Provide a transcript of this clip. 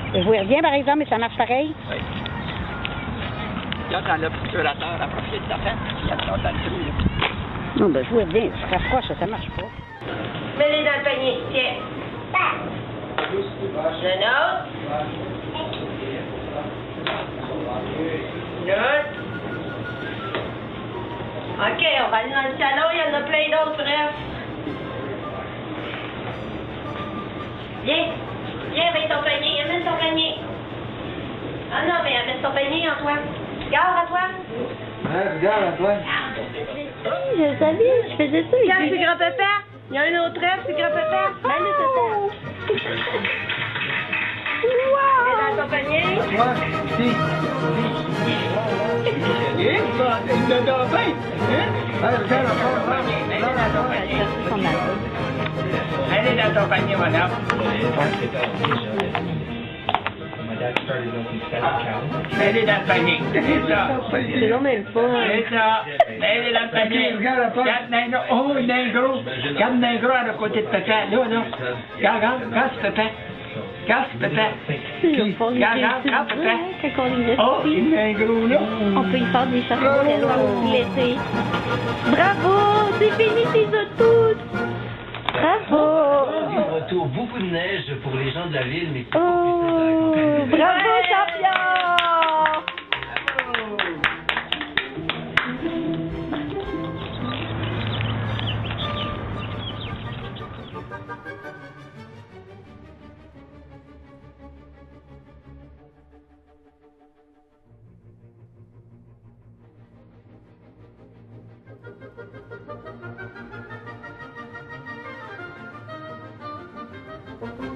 Je vous reviens, par exemple, mais ça marche pareil. Oui. Là, dans l'obturateur, à profiter de ta fête, il y a dans le trou, là. Non, ben, je vous reviens. Ça rapproche, ça marche pas. Mets-les dans le panier, tiens. Le nôtre. L'autre. OK, on va aller dans le salon, il y en a plein d'autres, bref. Viens. Viens avec ton panier, amène ton panier. Ah non, mais amène ton panier, Antoine. Regarde, Antoine. Ouais, regarde, Antoine. Oui, je savais, je faisais ça. Regarde, c'est grand-papa. Il y a un autre œuf, c'est grand-papa. Salut, papa. Mets dans ton panier. Toi, si. Il l'a dans bien. Ouais, regarde, Antoine. Allez dans ton panier, madame. Mets-les dans le panier. C'est ça. C'est non même pas. C'est ça. Mets-les dans le panier. Regarde, oh, il y a un gros. Regarde, il y a un gros à côté de papa. Là, là. Regarde, regarde, c'est papa. Regarde, c'est papa. Regarde, papa. Oh, il y a un gros là. On peut y faire des choses l'été. Bravo, c'est fini tes autos. Bravo. Du retour, beaucoup de neige pour les gens de la ville, mais plus Oh, bravo, champion. Thank you.